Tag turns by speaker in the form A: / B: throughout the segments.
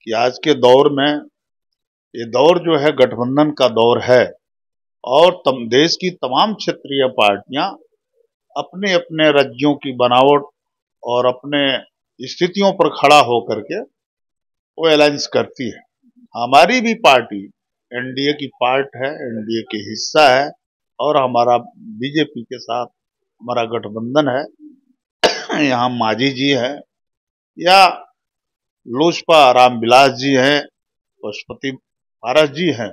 A: कि आज के दौर में ये दौर जो है गठबंधन का दौर है और देश की तमाम क्षेत्रीय पार्टियां अपने अपने राज्यों की बनावट और अपने स्थितियों पर खड़ा होकर के वो अलायंस करती है। हमारी भी पार्टी एनडीए की पार्ट है, एनडीए के हिस्सा है और हमारा बीजेपी के साथ हमारा गठबंधन है। यहाँ मांझी जी है या लोजपा रामविलास जी हैं, पशुपति पारस जी हैं,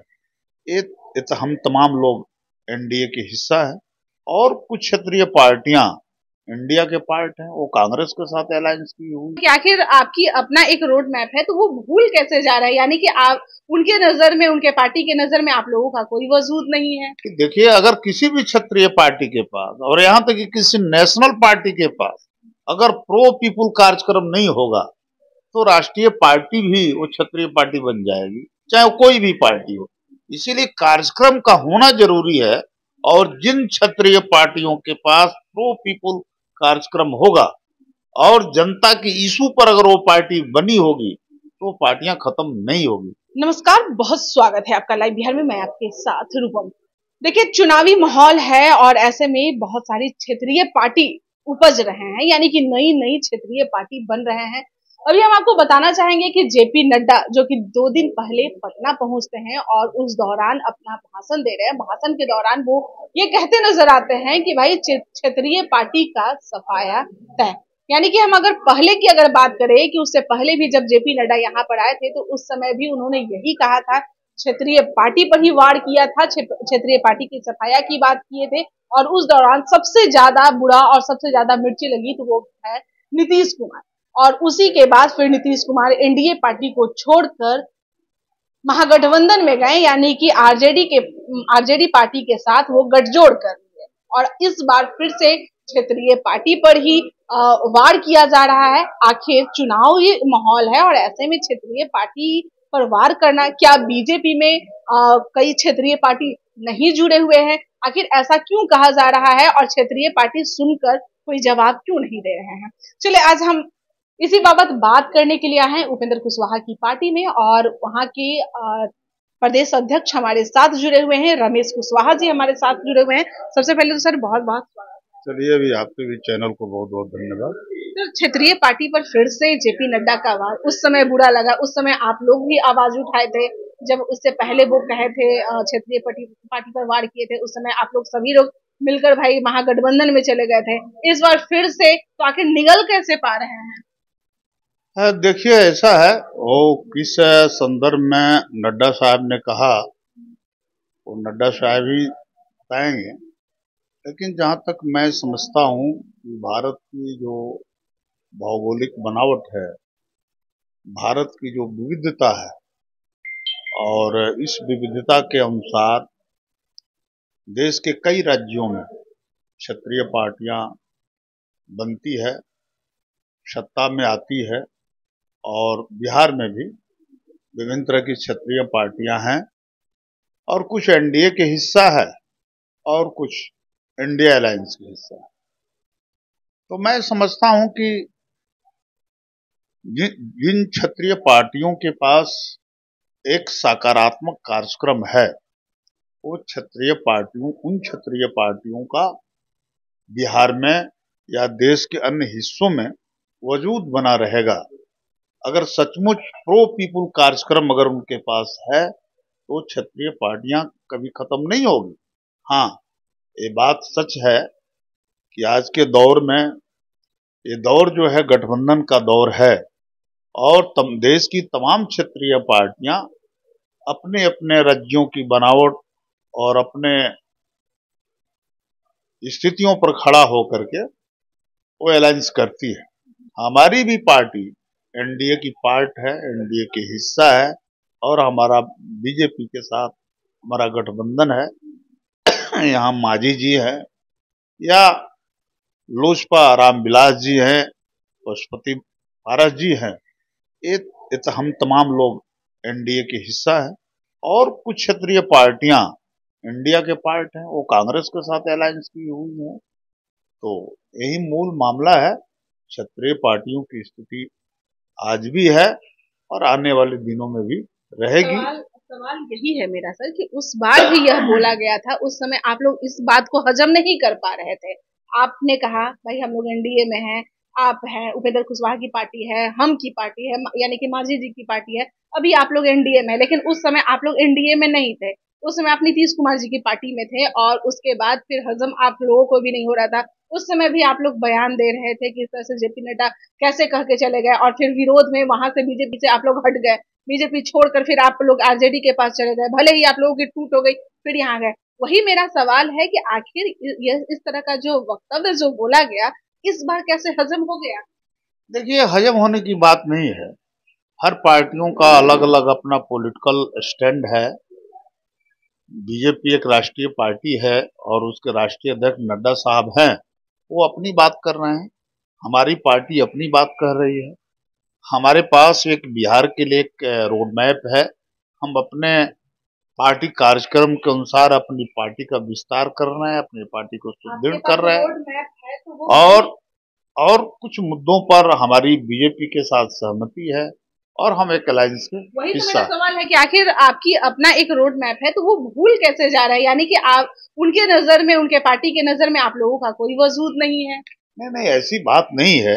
A: ये तो हम तमाम लोग एनडीए के हिस्सा है और कुछ क्षेत्रीय पार्टियां इंडिया के पार्ट हैं, वो कांग्रेस के साथ अलायंस की हुई।
B: कि आखिर आपकी अपना एक रोड मैप है तो वो भूल कैसे जा रहा है, यानी कि आप उनके नजर में, उनके पार्टी के नजर में आप लोगों का कोई वजूद नहीं है।
A: देखिए, अगर किसी भी क्षेत्रीय पार्टी के पास और यहाँ तक कि किसी नेशनल पार्टी के पास अगर प्रो पीपुल कार्यक्रम नहीं होगा तो राष्ट्रीय पार्टी भी वो क्षेत्रीय पार्टी बन जाएगी, चाहे वो कोई भी पार्टी हो। इसीलिए कार्यक्रम का होना जरूरी है और जिन क्षेत्रीय पार्टियों के पास प्रो पीपुल कार्यक्रम होगा और जनता के इशू पर अगर वो पार्टी बनी होगी तो पार्टियां खत्म नहीं होगी।
B: नमस्कार, बहुत स्वागत है आपका लाइव बिहार में। मैं आपके साथ रूपम। देखिए, चुनावी माहौल है और ऐसे में बहुत सारी क्षेत्रीय पार्टी उपज रहे हैं, यानी कि नई नई क्षेत्रीय पार्टी बन रहे हैं। अभी हम आपको बताना चाहेंगे कि जेपी नड्डा जो कि 2 दिन पहले पटना पहुंचते हैं और उस दौरान अपना भाषण दे रहे हैं। भाषण के दौरान वो ये कहते नजर आते हैं कि भाई क्षेत्रीय पार्टी का सफाया तय। यानी कि हम अगर पहले की बात करें कि उससे पहले भी जब जेपी नड्डा यहाँ पर आए थे तो उस समय भी उन्होंने यही कहा था, क्षेत्रीय पार्टी पर ही वार किया था, क्षेत्रीय पार्टी की सफाया की बात किए थे। और उस दौरान सबसे ज्यादा बुरा और सबसे ज्यादा मिर्ची लगी तो वो है नीतीश कुमार। और उसी के बाद फिर नीतीश कुमार एनडीए पार्टी को छोड़कर महागठबंधन में गए, यानी कि आरजेडी पार्टी के साथ वो गठजोड़ कर लिए और इस बार फिर से क्षेत्रीय पार्टी पर ही वार किया जा रहा है। आखिर चुनावी माहौल है और ऐसे में क्षेत्रीय पार्टी पर वार करना, क्या बीजेपी में कई क्षेत्रीय पार्टी नहीं जुड़े हुए हैं? आखिर ऐसा क्यों कहा जा रहा है और क्षेत्रीय पार्टी सुनकर कोई जवाब क्यों नहीं दे रहे हैं? चलिए, आज हम इसी बाबत बात करने के लिए आए हैं उपेंद्र कुशवाहा की पार्टी में और वहां के प्रदेश अध्यक्ष हमारे साथ जुड़े हुए हैं, रमेश कुशवाहा जी हमारे साथ जुड़े हुए हैं। सबसे पहले तो सर बहुत बहुत स्वागत।
A: चलिए, अभी आपके भी चैनल को बहुत बहुत धन्यवाद।
B: तो क्षेत्रीय पार्टी पर फिर से जेपी नड्डा का वार उस समय बुरा लगा, उस समय आप लोग भी आवाज उठाए थे जब उससे पहले वो कहे थे क्षेत्रीय पार्टी पर वार किए थे। उस समय आप लोग सभी लोग मिलकर भाई महागठबंधन में चले गए थे। इस बार फिर से तो आखिर निगल कैसे पा रहे हैं?
A: देखिए, ऐसा है, वो किस संदर्भ में नड्डा साहब ने कहा वो नड्डा साहब ही बताएंगे, लेकिन जहां तक मैं समझता हूं कि भारत की जो भौगोलिक बनावट है, भारत की जो विविधता है और इस विविधता के अनुसार देश के कई राज्यों में क्षेत्रीय पार्टियां बनती है, सत्ता में आती है और बिहार में भी विभिन्न तरह की क्षेत्रीय पार्टियां हैं और कुछ एनडीए के हिस्सा है और कुछ इंडिया अलायंस के हिस्सा है। तो मैं समझता हूं कि जिन क्षेत्रीय पार्टियों के पास एक सकारात्मक कार्यक्रम है, वो उन क्षेत्रीय पार्टियों का बिहार में या देश के अन्य हिस्सों में वजूद बना रहेगा। अगर सचमुच प्रो पीपुल कार्यक्रम अगर उनके पास है तो क्षेत्रीय पार्टियां कभी खत्म नहीं होगी। हाँ, ये बात सच है कि आज के दौर में ये दौर जो है गठबंधन का दौर है और देश की तमाम क्षेत्रीय पार्टियां अपने अपने राज्यों की बनावट और अपने स्थितियों पर खड़ा होकर के वो अलायंस करती है। हमारी भी पार्टी एनडीए की पार्ट है, एनडीए के हिस्सा है और हमारा बीजेपी के साथ हमारा गठबंधन है। यहाँ मांझी जी है या लोजपा रामविलास जी हैं, पशुपति पारस जी हैं, ये तो हम तमाम लोग एनडीए के हिस्सा है और कुछ क्षेत्रीय पार्टियां इंडिया के पार्ट हैं, वो कांग्रेस के साथ अलायंस की हुई है। तो यही मूल मामला है। क्षेत्रीय पार्टियों की स्थिति आज भी है और आने वाले दिनों में भी रहेगी।
B: सवाल यही है मेरा सर कि उस बार भी यह बोला गया था, उस समय आप लोग इस बात को हजम नहीं कर पा रहे थे। आपने कहा भाई हम लोग एनडीए में हैं, आप हैं, उपेंद्र कुशवाहा की पार्टी है, हम की पार्टी है, यानी कि मांझी जी की पार्टी है। अभी आप लोग एनडीए में, लेकिन उस समय आप लोग एनडीए में नहीं थे। उस समय आप नीतीश कुमार जी की पार्टी में थे और उसके बाद फिर हजम आप लोगों को भी नहीं हो रहा था। उस समय भी आप लोग बयान दे रहे थे कि इस तरह से जेपी नड्डा कैसे कह के चले गए और फिर विरोध में वहां से बीजेपी से आप लोग हट गए। बीजेपी छोड़कर फिर आप लोग आरजेडी के पास चले गए, भले ही आप लोगों की टूट हो गई, फिर यहाँ गए। वही मेरा सवाल है कि आखिर इस तरह का जो वक्तव्य जो बोला गया, इस बार कैसे हजम हो गया?
A: देखिए, हजम होने की बात नहीं है। हर पार्टियों का अलग अलग अपना पॉलिटिकल स्टैंड है। बीजेपी एक राष्ट्रीय पार्टी है और उसके राष्ट्रीय अध्यक्ष नड्डा साहब हैं, वो अपनी बात कर रहे हैं। हमारी पार्टी अपनी बात कह रही है। हमारे पास एक बिहार के लिए एक रोड मैप है। हम अपने पार्टी कार्यक्रम के अनुसार अपनी पार्टी का विस्तार कर रहे हैं, अपनी पार्टी को सुदृढ़ कर रहे हैं।
B: रोड मैप है तो वो
A: और कुछ मुद्दों पर हमारी बीजेपी के साथ सहमति है और हम एक अलायंस के
B: वही तो
A: हिस्सा।
B: मेरा सवाल है कि आखिर आपकी अपना एक रोड मैप है तो वो भूल कैसे जा रहा है? यानी कि आप उनके नजर में, उनके पार्टी के नजर में आप लोगों का कोई वजूद नहीं है।
A: नहीं नहीं, ऐसी बात नहीं है।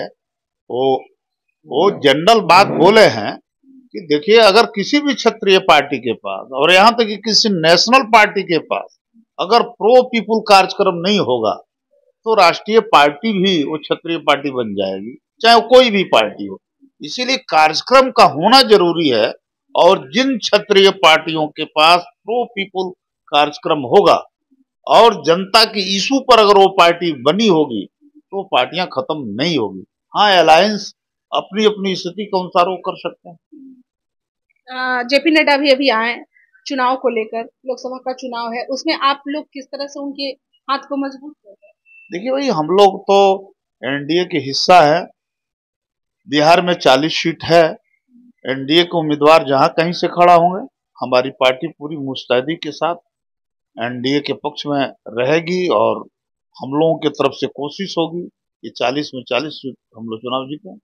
A: वो जनरल बात बोले हैं कि देखिए, अगर किसी भी क्षेत्रीय पार्टी के पास और यहाँ तक कि किसी नेशनल पार्टी के पास अगर प्रो पीपुल कार्यक्रम नहीं होगा तो राष्ट्रीय पार्टी भी वो क्षेत्रीय पार्टी बन जाएगी, चाहे वो कोई भी पार्टी हो। इसीलिए कार्यक्रम का होना जरूरी है और जिन क्षेत्रीय पार्टियों के पास प्रो पीपुल कार्यक्रम होगा और जनता की इशू पर अगर वो पार्टी बनी होगी तो पार्टियां खत्म नहीं होगी। हाँ, अलायंस अपनी अपनी स्थिति के अनुसार वो कर सकते हैं।
B: जेपी नड्डा भी अभी आए चुनाव को लेकर, लोकसभा का चुनाव है, उसमें आप लोग किस तरह से उनके हाथ को मजबूत कर रहे हैं?
A: देखिए भाई, हम लोग तो एनडीए के हिस्सा है। बिहार में 40 सीट है। एनडीए के उम्मीदवार जहां कहीं से खड़ा होंगे, हमारी पार्टी पूरी मुस्तैदी के साथ एनडीए के पक्ष में रहेगी और हम लोगों की तरफ से कोशिश होगी कि 40 में 40 सीट हम लोग चुनाव जीतें।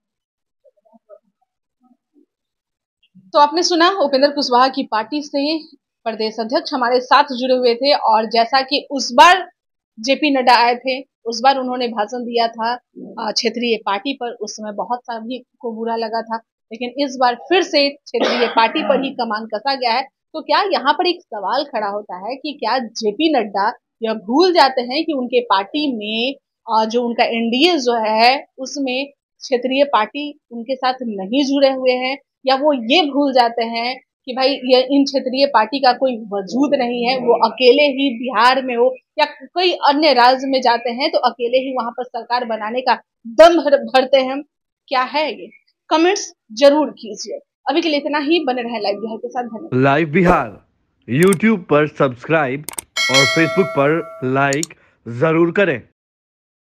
B: तो आपने सुना उपेंद्र कुशवाहा की पार्टी से प्रदेश अध्यक्ष हमारे साथ जुड़े हुए थे और जैसा कि उस बार जेपी नड्डा आए थे, उस बार उन्होंने भाषण दिया था क्षेत्रीय पार्टी पर, उस समय बहुत सभी को बुरा लगा था, लेकिन इस बार फिर से क्षेत्रीय पार्टी पर ही कमान कसा गया है। तो क्या यहाँ पर एक सवाल खड़ा होता है कि क्या जेपी नड्डा यह भूल जाते हैं कि उनके पार्टी में जो उनका एनडीए जो है उसमें क्षेत्रीय पार्टी उनके साथ नहीं जुड़े हुए हैं, या वो ये भूल जाते हैं कि भाई ये इन क्षेत्रीय पार्टी का कोई वजूद नहीं है, वो अकेले ही बिहार में हो या कोई अन्य राज्य में जाते हैं तो अकेले ही वहां पर सरकार बनाने का दम भरते हैं? क्या है ये? कमेंट्स जरूर कीजिए। अभी के लिए इतना ही, बने रहे लाइव बिहार के साथ। धन्यवाद।
C: लाइव बिहार यूट्यूब पर सब्सक्राइब और फेसबुक पर लाइक जरूर करें।